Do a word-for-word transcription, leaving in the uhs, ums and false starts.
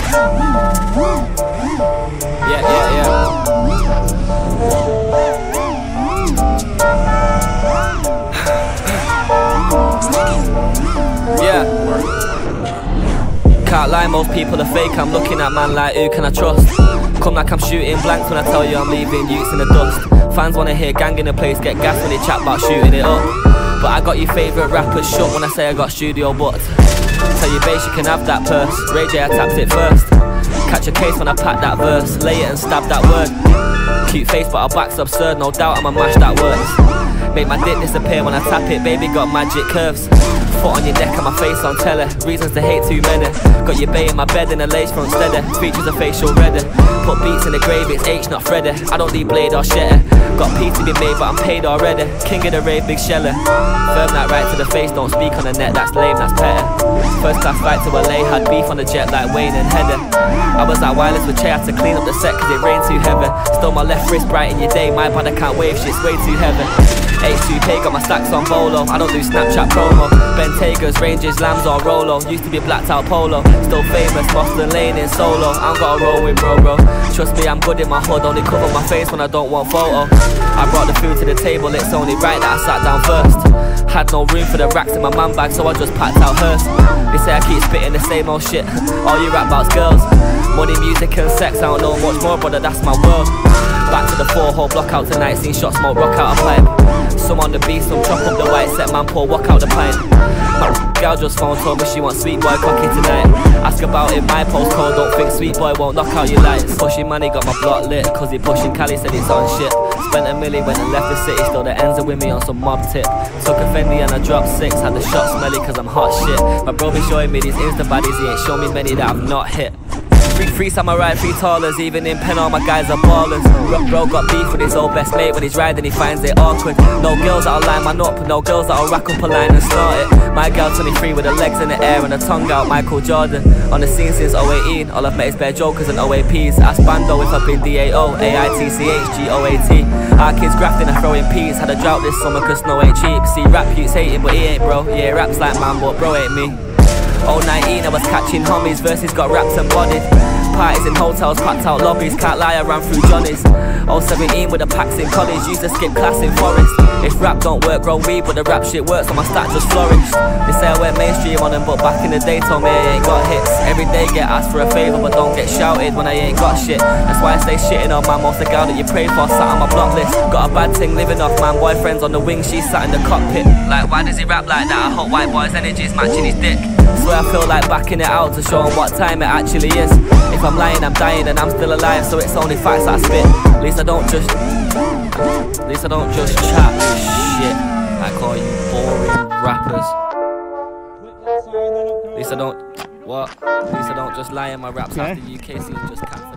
Yeah, yeah, yeah. Yeah. Can't lie, most people are fake. I'm looking at man like, who can I trust? Come like I'm shooting blanks when I tell you I'm leaving youths in the dust. Fans wanna hear gang in the place, get gas when they chat about shooting it up. But I got your favourite rappers shut when I say I got studio booked. Tell your base you can have that purse, Ray J I tapped it first. Catch a case when I pack that verse, lay it and stab that word. Cute face but our back's absurd, no doubt I'ma mash that words. Make my dick disappear when I tap it, baby got magic curves. Foot on your neck and my face on telly, reasons to hate too many. Got your bay in my bed in a lace front steady, features a facial redder. Put beats in the grave, it's H not Freddy. I don't need blade or shetter. Got P to be made but I'm paid already. King of the rave, big sheller. Firm that right to the face, don't speak on the net, that's lame, that's better. First class flight to L A, had beef on the jet like Wayne and Heather. I was at Wireless with Che, had to clean up the set cause it rained too heavy. Still my left wrist bright in your day, my bad I can't wave, shit's way too heavy. H two K got my stacks on Bolo, I don't do Snapchat promo. Bentegas, Rangers, Lambs or Rolo, used to be blacked out Polo. Still famous, Boston Lane in solo, I ain't gotta roll with bro bro. Trust me I'm good in my hood, only cover my face when I don't want photo. I brought the food to the table, it's only right that I sat down first. Had no room for the racks in my man bag, so I just packed out hers. They say I keep spitting the same old shit, all you rap about's girls. Money, music and sex, I don't know much more brother, that's my world. Back to the four hole block out tonight, seen shots smoke rock out a pipe. Some on the beat, some chop up the white set man, pour walk out the pint. My gal just phone told me she wants sweet boy cocky tonight. Ask about it, my postcode, don't think sweet boy won't knock out your lights. Pushing money got my block lit, cause he pushing Cali said it's on shit. Spent a milli when I left the city, still the ends are with me on some mob tip. Took a Fendi and I dropped six, had the shot smelly cause I'm hot shit. My bro be showing me these Insta baddies, he ain't shown me many that I've not hit. Free, free samurai, free tallers, even in pen all my guys are ballers. Bro, bro got beef with his old best mate, when he's riding he finds it awkward. No girls that'll line man up, no girls that'll rack up a line and snort it. My girl twenty-three with her legs in the air and her tongue out, Michael Jordan. On the scene since oh eighteen, all I've met is bare jokers and O A Ps. Ask Bando if I've been D A O, A I T C H, G O A T. Our kids grafting and throwing peas, had a drought this summer cause snow ain't cheap. See rap youths hating but he ain't bro, yeah raps like man but bro ain't me. oh nineteen I was catching homies, verses got wrapped and bodied. Parties in hotels, packed out lobbies, can't lie I ran through Johnny's. oh seventeen with the packs in college, used to skip class in forest. If rap don't work, grow weed, but the rap shit works, so my stack just flourished. They say I went mainstream on them, but back in the day told me I ain't got hits. Every day get asked for a favour, but don't get shouted when I ain't got shit. That's why I stay shitting on man, most the gal that you pray for sat on my block list. Got a bad thing living off man, boyfriends on the wing, she sat in the cockpit. Like why does he rap like that? I hope white boy's energy's matching his dick. Swear I feel like backing it out to show him what time it actually is. If I'm lying, I'm dying and I'm still alive, so it's only facts that I spit. At least I don't just At least I don't just chat shit like all you boring rappers. At least I don't What? At least I don't just lie in my raps after U K scene just can't